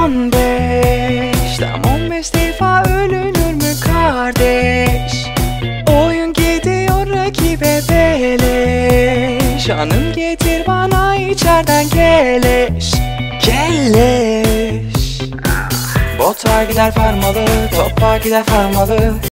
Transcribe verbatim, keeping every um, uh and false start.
on beş, tam on beş defa ölünür mü kardeş? Oyun gidiyor rakibe beleş. Hanım getir bana içerden keleş, keleş. Bota gider farmalı, topa gider farmalı.